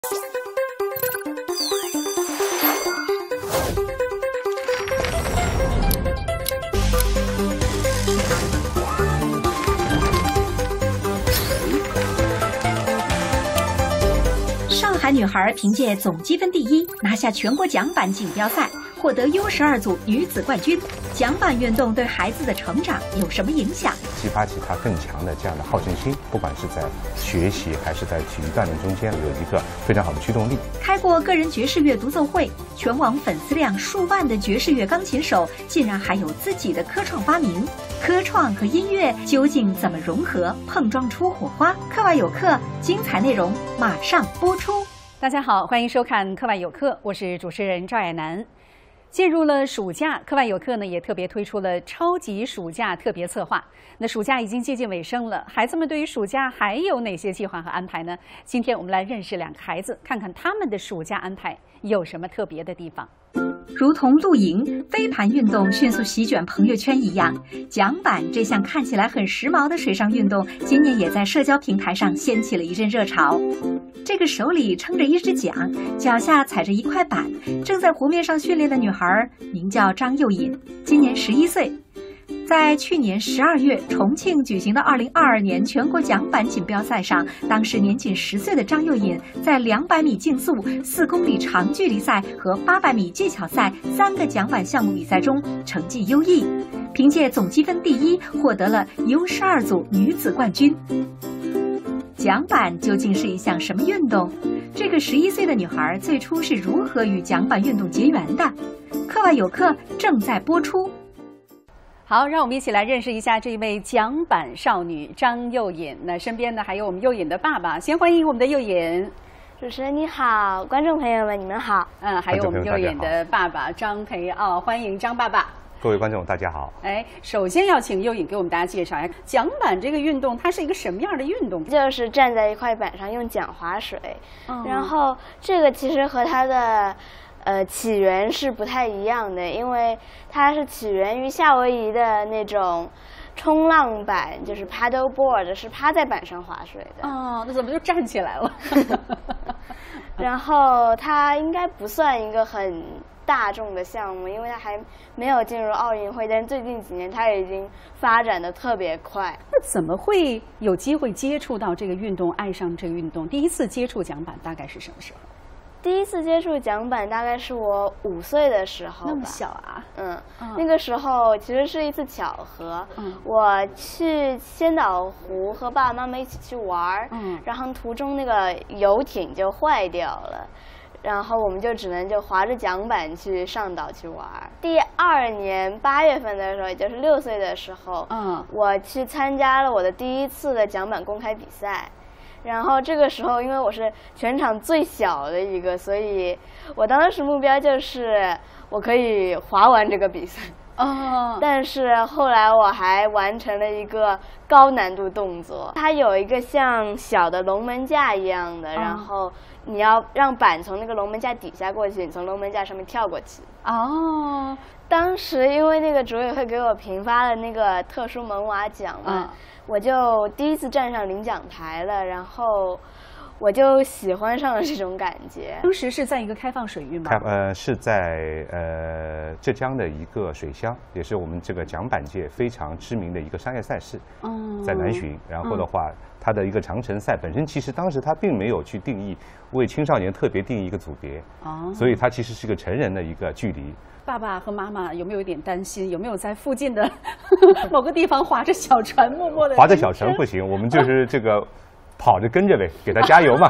上海女孩凭借总积分第一拿下全国桨板锦标赛，获得 U12组女子冠军。桨板运动对孩子的成长有什么影响？ 激发起他更强的这样的好胜心，不管是在学习还是在体育锻炼中间，有一个非常好的驱动力。 开过个人爵士乐独奏会，全网粉丝量数万的爵士乐钢琴手，竟然还有自己的科创发明。科创和音乐究竟怎么融合，碰撞出火花？课外有课，精彩内容马上播出。 大家好，欢迎收看课外有课，我是主持人赵爱楠。进入了暑假，课外有课呢也特别推出了超级暑假特别策划。那暑假已经接近尾声了，孩子们对于暑假还有哪些计划和安排呢？今天我们来认识两个孩子，看看他们的暑假安排有什么特别的地方。 如同露营、飞盘运动迅速席卷朋友圈一样，桨板这项看起来很时髦的水上运动，今年也在社交平台上掀起了一阵热潮。这个手里撑着一只桨，脚下踩着一块板，正在湖面上训练的女孩名叫张幼颖，今年11岁。在去年12月重庆举行的2022年全国桨板锦标赛上，当时年仅10岁的张幼颖在200米竞速、4公里长距离赛和800米技巧赛3个桨板项目比赛中成绩优异，凭借总积分第一获得了 U12组女子冠军。桨板究竟是一项什么运动？这个11岁的女孩最初是如何与桨板运动结缘的？课外有课正在播出。 好，让我们一起来认识一下这位桨板少女张幼颖。那身边呢还有我们幼颖的爸爸，先欢迎我们的幼颖。 主持人你好，观众朋友们你们好。 还有我们幼颖的爸爸张培傲，欢迎张爸爸。 各位观众大家好。 首先要请幼颖给我们大家介绍一下桨板这个运动，它是一个什么样的运动？ 就是站在一块板上用桨划水，然后这个其实和它的起源是不太一样的，因为它是起源于夏威夷的那种冲浪板，就是 paddle board， 是趴在板上划水的。 那怎么就站起来了？ 然后它应该不算一个很大众的项目，因为它还没有进入奥运会，但是最近几年它已经发展的特别快。 那怎么会有机会接触到这个运动，爱上这个运动？第一次接触桨板大概是什么时候？ 第一次接触桨板大概是我5岁的时候吧。 那么小啊？ 那个时候其实是一次巧合。我去仙岛湖和爸爸妈妈一起去玩，然后途中那个游艇就坏掉了，然后我们就只能划着桨板去上岛去玩。第2年8月份的时候，也就是6岁的时候，我去参加了我的第一次的桨板公开比赛。然后这个时候，因为我是全场最小的一个，所以我当时目标就是我可以划完这个比赛。但是后来我还完成了一个高难度动作，它有一个像小的龙门架一样的，然后你要让板从那个龙门架底下过去，你从龙门架上面跳过去。当时因为那个组委会给我评发了那个特殊门娃奖嘛，我就第一次站上领奖台了，然后我就喜欢上了这种感觉。 当时是在一个开放水域吗？ 是在浙江的一个水乡，也是我们这个桨板界非常知名的一个商业赛事。在南浔。然后的话，它的一个长城赛本身，其实当时它并没有去定义为青少年特别定义一个组别。所以它其实是个成人的一个距离。 爸爸和妈妈有没有一点担心？有没有在附近的某个地方划着小船，默默的？ 划着小船不行，我们就是这个跑着跟着呗，给他加油嘛。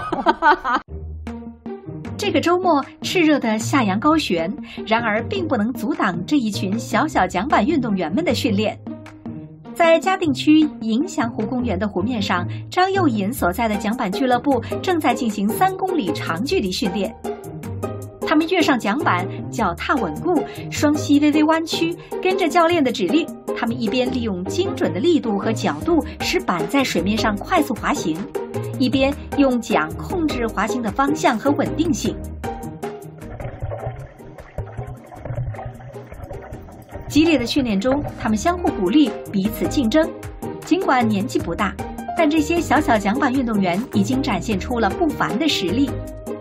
这个周末炽热的夏阳高悬，然而并不能阻挡这一群小小桨板运动员们的训练。在嘉定区迎祥湖公园的湖面上，张幼颖所在的桨板俱乐部正在进行3公里长距离训练。他们跃上桨板，脚踏稳固，双膝微微弯曲，跟着教练的指令，他们一边利用精准的力度和角度使板在水面上快速滑行，一边用桨控制滑行的方向和稳定性。激烈的训练中，他们相互鼓励，彼此竞争。尽管年纪不大，但这些小小桨板运动员已经展现出了不凡的实力。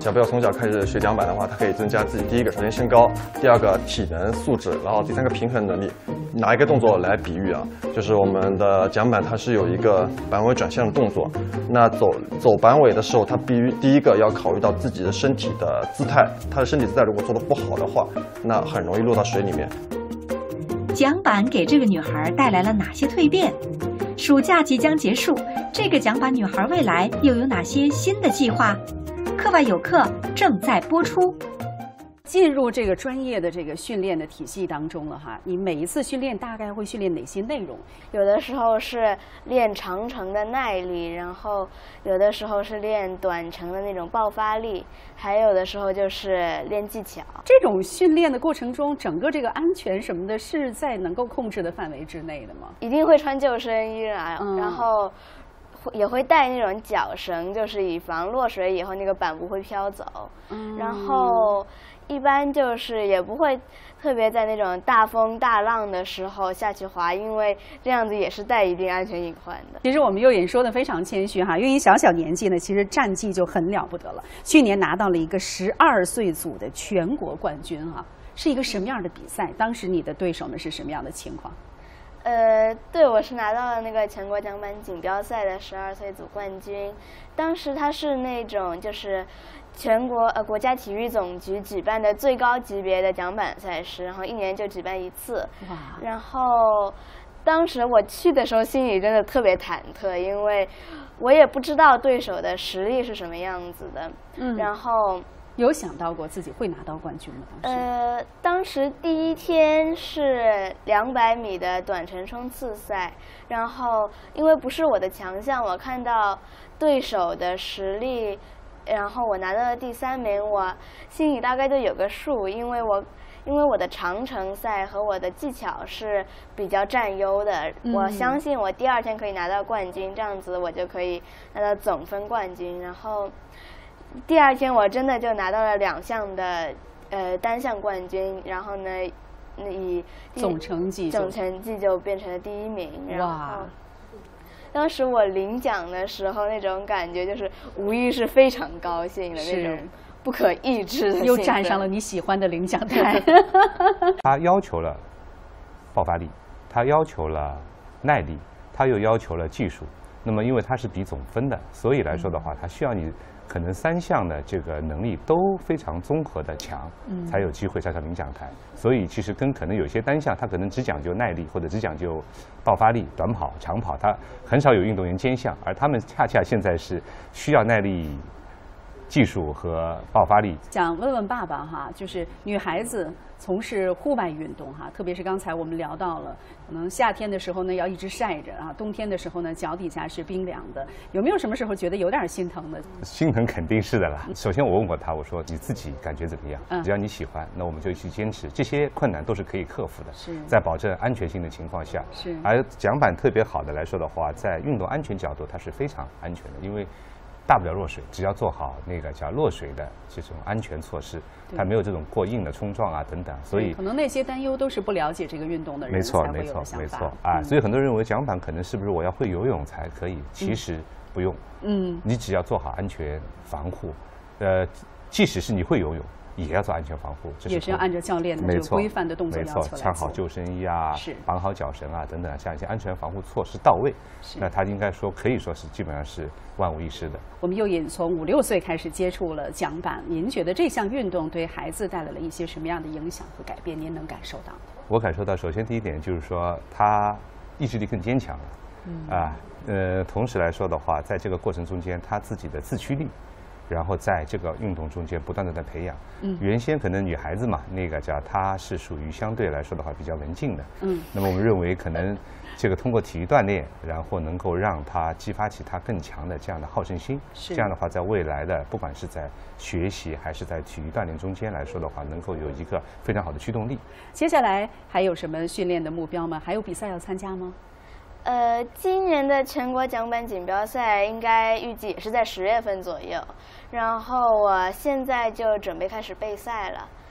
小朋友从小开始学桨板的话，他可以增加自己第一个首先身高，第二个体能素质，然后第三个平衡能力。拿一个动作来比喻啊，就是我们的桨板它是有一个板尾转向的动作，那走板尾的时候，它必须第一个要考虑到自己的身体的姿态，他的身体姿态如果做得不好的话，那很容易落到水里面。 桨板给这个女孩带来了哪些蜕变？暑假即将结束，这个桨板女孩未来又有哪些新的计划？课外有课正在播出。 进入这个专业的这个训练的体系当中了哈，你每一次训练大概会训练哪些内容？ 有的时候是练长程的耐力，然后有的时候是练短程的那种爆发力，还有的时候就是练技巧。 这种训练的过程中，整个这个安全什么的是在能够控制的范围之内的吗？ 一定会穿救生衣啊，然后也会带那种绞绳，就是以防落水以后那个板不会飘走。然后一般就是也不会特别在那种大风大浪的时候下去滑，因为这样子也是带一定安全隐患的。 其实我们右眼说的非常谦虚哈，因为小年纪呢，其实战绩就很了不得了。去年拿到了一个12岁组的全国冠军啊，是一个什么样的比赛？当时你的对手们是什么样的情况？ 对，我是拿到了那个全国桨板锦标赛的12岁组冠军。当时它是那种就是全国国家体育总局举办的最高级别的桨板赛事，然后1年就举办1次。哇！然后当时我去的时候心里真的特别忐忑，因为我也不知道对手的实力是什么样子的。然后有想到过自己会拿到冠军吗？ 当时第一天是200米的短程冲刺赛，然后因为不是我的强项，我看到对手的实力，然后我拿到了第3名，我心里大概就有个数，因为我的长程赛和我的技巧是比较占优的，我相信我第2天可以拿到冠军，这样子我就可以拿到总分冠军。然后第2天我真的就拿到了2项的单项冠军，然后呢以总成绩就变成了第1名。然后当时我领奖的时候那种感觉就是无疑是非常高兴的那种不可抑制的兴奋， 又站上了你喜欢的领奖台。 他要求了爆发力，他要求了耐力，他又要求了技术。那么因为他是比总分的，所以来说的话，他需要你可能3项的这个能力都非常综合的强，才有机会站上领奖台。所以其实跟可能有些单项，他可能只讲究耐力或者只讲究爆发力、短跑、长跑，他很少有运动员兼项，而他们恰恰现在是需要耐力、技术和爆发力。 想问问爸爸哈，就是女孩子从事户外运动哈，特别是刚才我们聊到了，可能夏天的时候呢要一直晒着啊，冬天的时候呢脚底下是冰凉的，有没有什么时候觉得有点心疼的？ 心疼肯定是的啦。首先我问过他，我说你自己感觉怎么样？只要你喜欢，那我们就去坚持。这些困难都是可以克服的，在保证安全性的情况下。而桨板特别好的来说的话，在运动安全角度它是非常安全的，因为大不了落水，只要做好那个叫落水的这种安全措施，它没有这种过硬的冲撞啊等等，所以可能那些担忧都是不了解这个运动的人才会有的想法。 啊，所以很多人认为桨板可能是不是我要会游泳才可以，其实不用。你只要做好安全防护，即使是你会游泳，也要做安全防护， 也是要按照教练的这个规范的动作要求来做。 穿好救生衣啊，绑好脚绳啊等等，像一些安全防护措施到位，那他应该说可以说是基本上是万无一失的。 我们右眼从5、6岁开始接触了桨板，您觉得这项运动对孩子带来了一些什么样的影响和改变？您能感受到？ 我感受到，首先第一点就是说他意志力更坚强了，同时来说的话，在这个过程中间，他自己的自驱力。然后在这个运动中间不断的在培养。原先可能女孩子嘛，那个叫她是属于相对来说的话比较文静的。那么我们认为可能这个通过体育锻炼，然后能够让她激发起她更强的这样的好胜心。这样的话，在未来的不管是在学习还是在体育锻炼中间来说的话，能够有一个非常好的驱动力。 接下来还有什么训练的目标吗？还有比赛要参加吗？ 今年的全国桨板锦标赛应该预计也是在10月份左右，然后我现在就准备开始备赛了。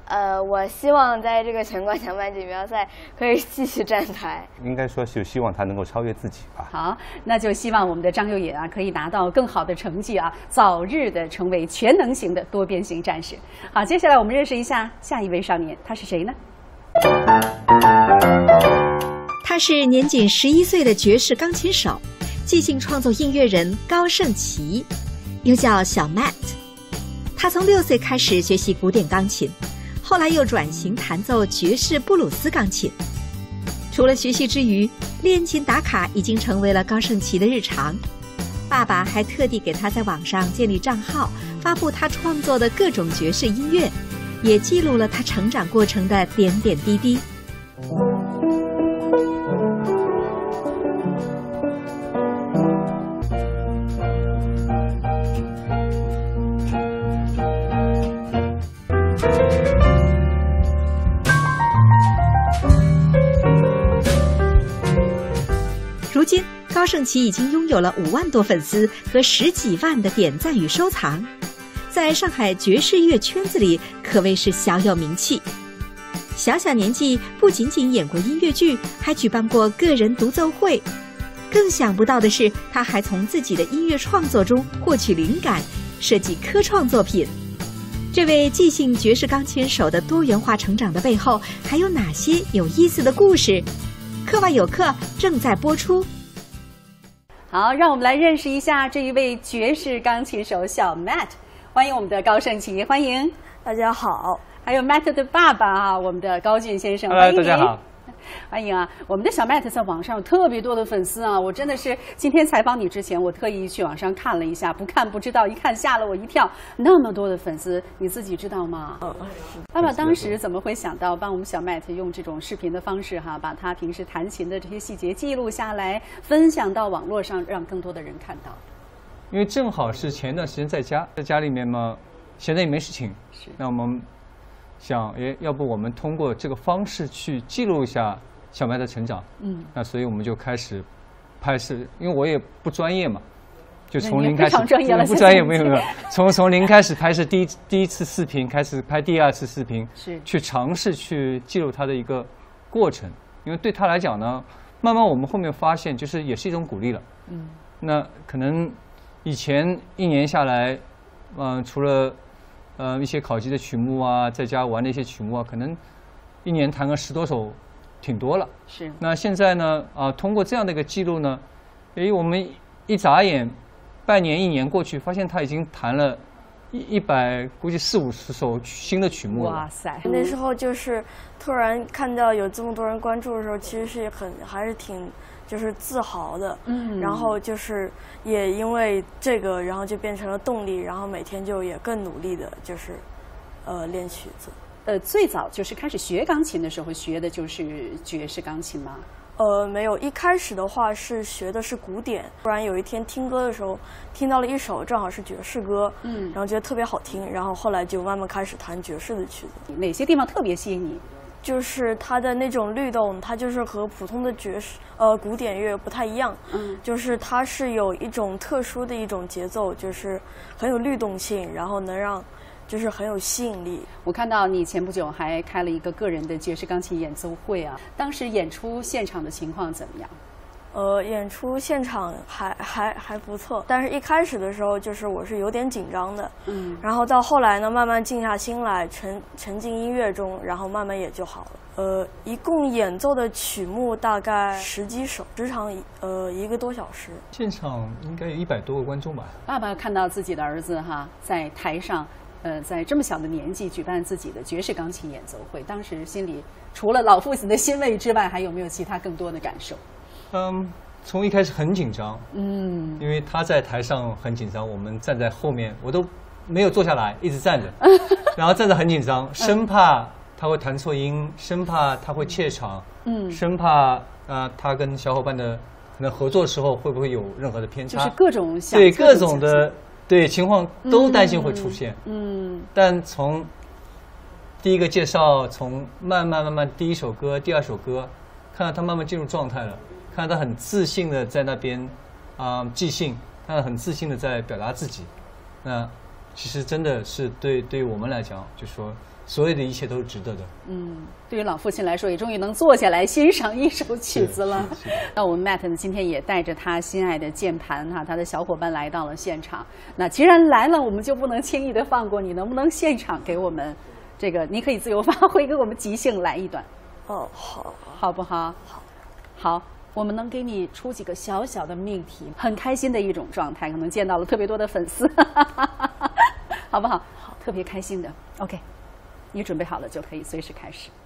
我希望在这个全国奖板锦标赛可以继续站台。 应该说是希望他能够超越自己吧。 好，那就希望我们的张佑野啊可以拿到更好的成绩啊，早日的成为全能型的多边形战士。好，接下来我们认识一下下一位少年，他是谁呢？ 他是年仅11岁的爵士钢琴手，即兴创作音乐人高胜奇，又叫小 Matt。他从6岁开始学习古典钢琴，后来又转型弹奏爵士布鲁斯钢琴。除了学习之余，练琴打卡已经成为了高胜奇的日常。爸爸还特地给他在网上建立账号，发布他创作的各种爵士音乐，也记录了他成长过程的点点滴滴。如今，高胜奇已经拥有了5万多粉丝和10几万的点赞与收藏，在上海爵士乐圈子里可谓是小有名气。小小年纪不仅仅演过音乐剧，还举办过个人独奏会。更想不到的是，他还从自己的音乐创作中获取灵感，设计科创作品。这位即兴爵士钢琴手的多元化成长的背后，还有哪些有意思的故事？课外有课正在播出。 好，让我们来认识一下这一位爵士钢琴手小 Matt， 欢迎我们的高胜奇，欢迎大家好。 还有 Matt 的爸爸啊，我们的高俊先生，欢迎大家好。 欢迎啊！我们的小 Matt 在网上有特别多的粉丝啊，我真的是今天采访你之前，我特意去网上看了一下，不看不知道，一看吓了我一跳，那么多的粉丝，你自己知道吗？爸爸当时怎么会想到帮我们小 Matt 用这种视频的方式哈，把他平时弹琴的这些细节记录下来，分享到网络上，让更多的人看到？ 因为正好是前段时间在家里面嘛，闲着也没事情，那我们想，要不我们通过这个方式去记录一下小麦的成长。那所以我们就开始拍摄，因为我也不专业嘛，就从零开始，不专业没有，从零开始拍摄第一次视频，开始拍第2次视频， 是去尝试去记录他的一个过程。因为对他来讲呢，慢慢我们后面发现，就是也是一种鼓励了。那可能以前1年下来，除了一些考级的曲目啊，在家玩的一些曲目啊，可能1年弹个10多首，挺多了。 是。 那现在呢，通过这样的一个记录呢，我们一眨眼，半年1年过去，发现他已经弹了100，估计40、50首新的曲目了。 哇塞！ 那时候就是突然看到有这么多人关注的时候，其实是还是挺就是自豪的。然后就是也因为这个，然后就变成了动力，然后每天就也更努力的，就是练曲子。 最早就是开始学钢琴的时候，学的就是爵士钢琴吗？ 没有，一开始的话是学的是古典，突然有一天听歌的时候听到了一首正好是爵士歌，然后觉得特别好听，然后后来就慢慢开始弹爵士的曲子。 哪些地方特别吸引你？ 就是它的那种律动，它就是和普通的古典乐不太一样，就是它是有一种特殊的一种节奏，就是很有律动性，然后能让就是很有吸引力。 我看到你前不久还开了一个个人的爵士钢琴演奏会啊，当时演出现场的情况怎么样？ 演出现场还不错，但是一开始的时候就是我是有点紧张的，然后到后来呢，慢慢静下心来，沉浸音乐中，然后慢慢也就好了。一共演奏的曲目大概10几首，时长1个多小时。 现场应该有100多个观众吧。 爸爸看到自己的儿子哈在台上，在这么小的年纪举办自己的爵士钢琴演奏会，当时心里除了老父亲的欣慰之外，还有没有其他更多的感受？ 从一开始很紧张，因为他在台上很紧张，我们站在后面，我都没有坐下来，一直站着，然后站着很紧张，生怕他会弹错音，生怕他会怯场，生怕他跟小伙伴的可能合作的时候会不会有任何的偏差， 就是各种对各种的情况都担心会出现，但从第一个介绍，从慢慢第1首歌、第2首歌，看到他慢慢进入状态了，看到他很自信的在那边即兴，看到很自信的在表达自己，那其实真的是对于我们来讲，就说所有的一切都是值得的。 对于老父亲来说，也终于能坐下来欣赏一首曲子了。那我们 Matt 呢，今天也带着他心爱的键盘他的小伙伴来到了现场。那既然来了，我们就不能轻易的放过你，能不能现场给我们这个？你可以自由发挥，给我们即兴来一段。 哦，好， 好不好？好。我们能给你出几个小小的命题，很开心的一种状态，可能见到了特别多的粉丝，好不好？好，特别开心的。OK， 你准备好了就可以随时开始。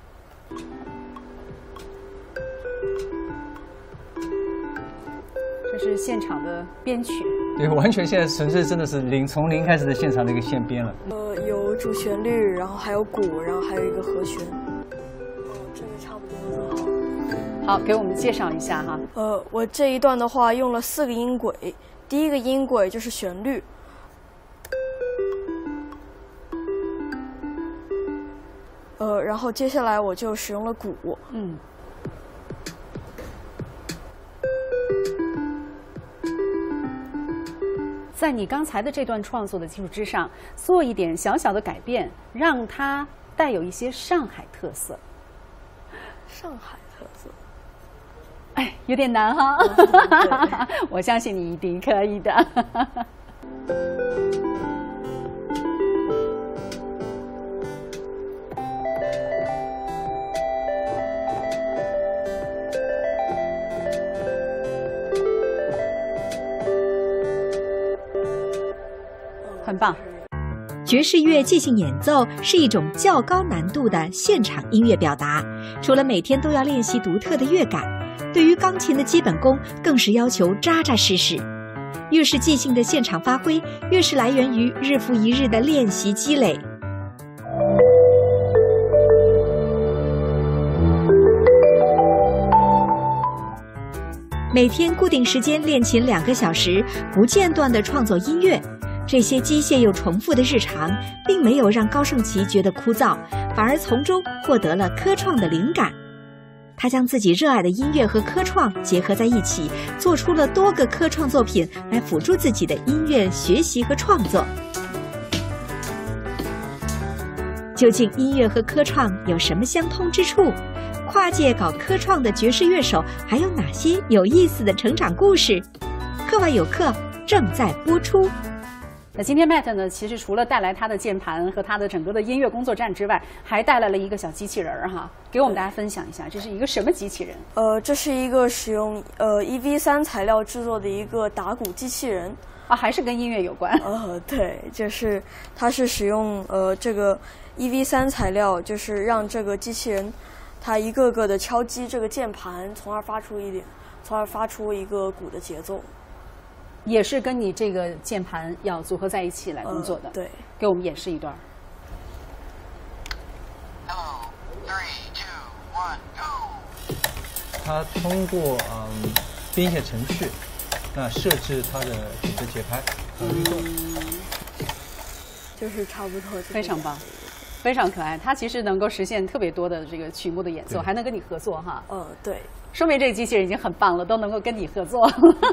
这是现场的编曲， 对，完全现在纯粹真的是从零开始的现场的一个现编了。 有主旋律，然后还有鼓，然后还有一个和弦。这个差不多了。 好，给我们介绍一下哈。 我这一段的话用了4个音轨，第一个音轨就是旋律，然后接下来我就使用了鼓， 在你刚才的这段创作的基础之上，做一点小小的改变，让它带有一些上海特色。 上海特色。 哎，有点难哈，我相信你一定可以的。很棒。 爵士乐即兴演奏是一种较高难度的现场音乐表达，除了每天都要练习独特的乐感，对于钢琴的基本功更是要求扎扎实实。越是即兴的现场发挥，越是来源于日复一日的练习积累。每天固定时间练琴2个小时，不间断地创作音乐。这些机械又重复的日常，并没有让高胜奇觉得枯燥，反而从中获得了科创的灵感。他将自己热爱的音乐和科创结合在一起，做出了多个科创作品来辅助自己的音乐学习和创作。究竟音乐和科创有什么相通之处？跨界搞科创的爵士乐手还有哪些有意思的成长故事？课外有课正在播出。 那今天 Matt 呢，其实除了带来他的键盘和他的整个的音乐工作站之外，还带来了一个小机器人哈，给我们大家分享一下，这是一个什么机器人？ 这是一个使用EV3材料制作的一个打鼓机器人啊，还是跟音乐有关？ 对，就是它是使用这个 EV3材料，就是让这个机器人它一个个的敲击这个键盘，从而发出一个鼓的节奏。 也是跟你这个键盘要组合在一起来工作的。 对， 给我们演示一段。 它通过编写程序，那设置它的整个节拍和律动， 就是差不多。 非常棒，非常可爱。它其实能够实现特别多的这个曲目的演奏，还能跟你合作哈。 对。 说明这个机器人已经很棒了，都能够跟你合作。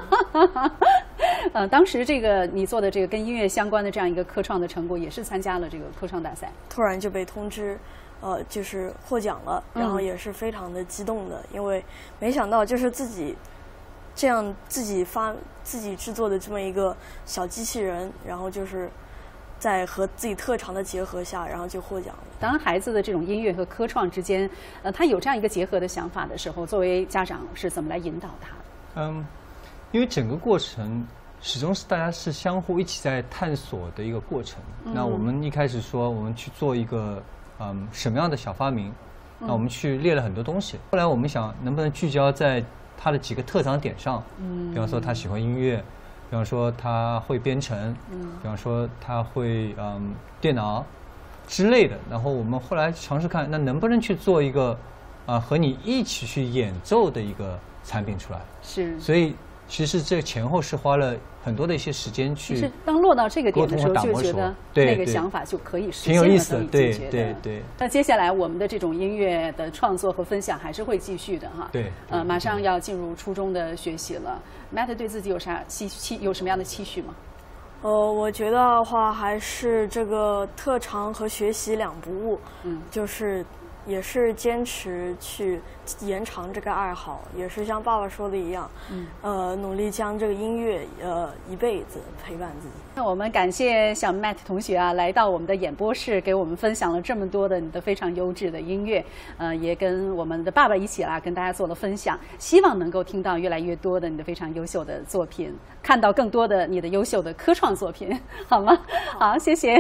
当时这个你做的这个跟音乐相关的这样一个科创的成果，也是参加了这个科创大赛。突然就被通知，就是获奖了，然后也是非常的激动的，因为没想到就是自己这样自己制作的这么一个小机器人，然后就是在和自己特长的结合下，然后就获奖了。当孩子的这种音乐和科创之间，他有这样一个结合的想法的时候，作为家长是怎么来引导他？ 因为整个过程始终是大家是相互一起在探索的一个过程。那我们一开始说我们去做一个什么样的小发明，那我们去列了很多东西。后来我们想能不能聚焦在他的几个特长点上，比方说他喜欢音乐，比方说他会编程，比方说他会电脑之类的。然后我们后来尝试看，那能不能去做一个和你一起去演奏的一个产品出来。是，所以其实这前后是花了很多的一些时间去。是当落到这个点的时候，就觉得那个想法就可以实现了。挺有意思的，对。那接下来我们的这种音乐的创作和分享还是会继续的哈。对。马上要进入初中的学习了。Matt 对自己有什么样的期许吗？ 我觉得的话还是这个特长和学习两不误，就是也是坚持去延长这个爱好，也是像爸爸说的一样，努力将这个音乐一辈子陪伴自己。 那我们感谢小 Matt 同学啊，来到我们的演播室，给我们分享了这么多的你的非常优质的音乐，也跟我们的爸爸一起跟大家做了分享，希望能够听到越来越多的你的非常优秀的作品，看到更多的你的优秀的科创作品，好吗？好，谢谢。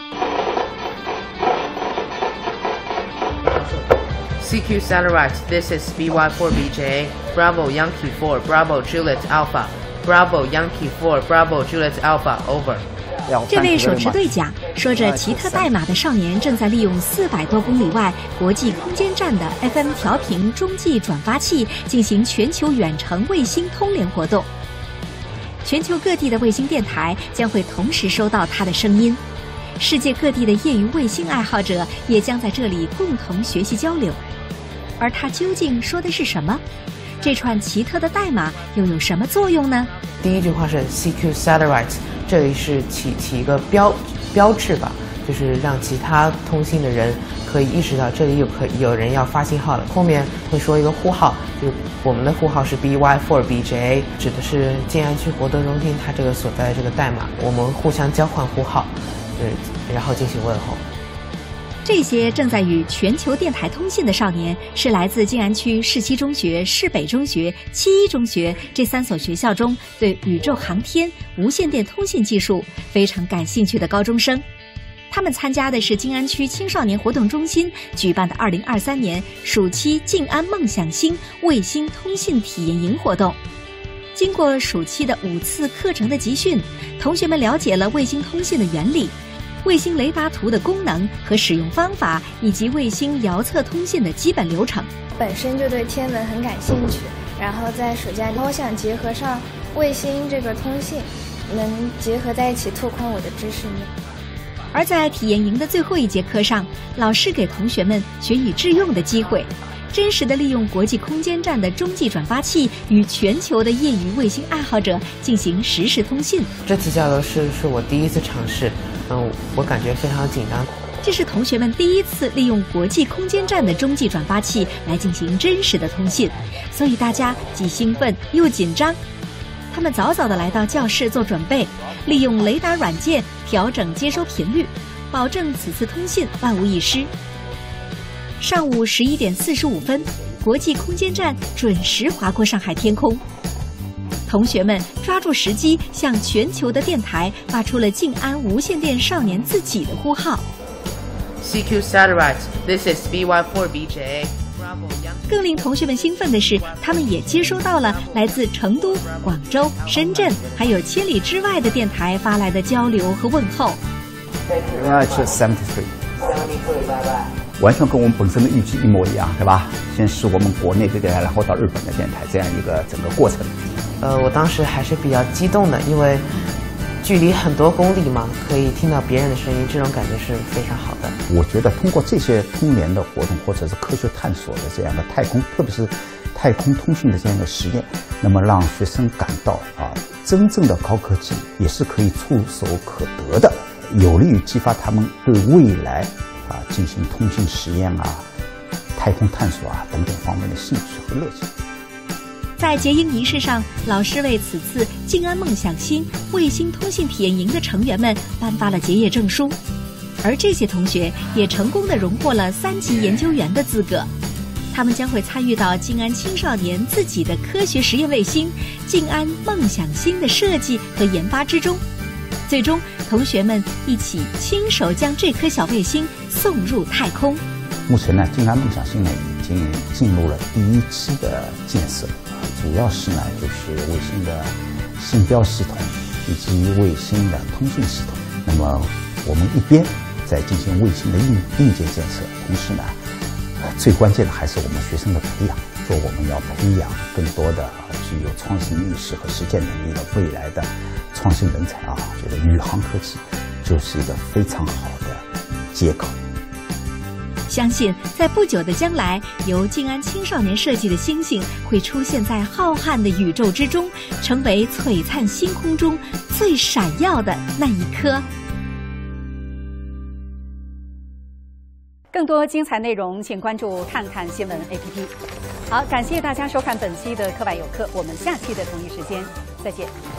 CQ Satellite, this is BY4BJ, Bravo Yankee 4, Bravo Juliet Alpha, Bravo Yankee 4, Bravo Juliet Alpha, over. 这位手持对讲、说着奇特代码的少年，正在利用400多公里外国际空间站的 FM 调频中继转发器进行全球远程卫星通联活动。全球各地的卫星电台将会同时收到他的声音。世界各地的业余卫星爱好者也将在这里共同学习交流。而他究竟说的是什么？这串奇特的代码又有什么作用呢？ 第一句话是 CQ Satellite， 这里是起一个标志吧，就是让其他通信的人可以意识到这里有人要发信号了。后面会说一个呼号，就是我们的呼号是 BY4BJ， 指的是静安区活动中心它这个所在的这个代码，我们互相交换呼号，然后进行问候。 这些正在与全球电台通信的少年，是来自静安区市西中学、市北中学、七一中学这3所学校中对宇宙航天、无线电通信技术非常感兴趣的高中生。他们参加的是静安区青少年活动中心举办的2023年暑期静安梦想星卫星通信体验营活动。经过暑期的5次课程的集训，同学们了解了卫星通信的原理、卫星雷达图的功能和使用方法，以及卫星遥测通信的基本流程。 本身就对天文很感兴趣，然后在暑假我想结合上卫星这个通信，能结合在一起拓宽我的知识面。 而在体验营的最后一节课上，老师给同学们学以致用的机会，真实的利用国际空间站的中继转发器与全球的业余卫星爱好者进行实时通信。 这次交流是我第一次尝试，我感觉非常紧张。 这是同学们第一次利用国际空间站的中继转发器来进行真实的通信，所以大家既兴奋又紧张。他们早早地来到教室做准备，利用雷达软件调整接收频率，保证此次通信万无一失。上午11点45分，国际空间站准时划过上海天空。同学们抓住时机，向全球的电台发出了静安无线电少年自己的呼号。 CQ Satellite, this is BY4BJ。 更令同学们兴奋的是，他们也接收到了来自成都、广州、深圳，还有千里之外的电台发来的交流和问候。 73，完全跟我们本身的预计一模一样，对吧？先是我们国内的电台，然后到日本的电台，这样一个整个过程。 我当时还是比较激动的，因为距离很多公里嘛，可以听到别人的声音，这种感觉是非常好的。 我觉得通过这些通联的活动，或者是科学探索的这样的太空，特别是太空通讯的这样一个实验，那么让学生感到真正的高科技也是可以触手可得的，有利于激发他们对未来进行通信实验太空探索等等方面的兴趣和热情。 在结营仪式上，老师为此次静安梦想星卫星通信体验营的成员们颁发了结业证书，而这些同学也成功地荣获了3级研究员的资格。他们将会参与到静安青少年自己的科学实验卫星静安梦想星的设计和研发之中。最终，同学们一起亲手将这颗小卫星送入太空。 目前呢，静安梦想星呢已经进入了第1期的建设，主要是呢就是卫星的信标系统以及卫星的通信系统。那么我们一边在进行卫星的硬件建设，同时呢，最关键的还是我们学生的培养。说我们要培养更多的具有创新意识和实践能力的未来的创新人才觉得宇航科技就是一个非常好的接口。 相信在不久的将来，由静安青少年设计的星星会出现在浩瀚的宇宙之中，成为璀璨星空中最闪耀的那一颗。 更多精彩内容，请关注看看新闻 APP。好，感谢大家收看本期的课外有课，我们下期的同一时间再见。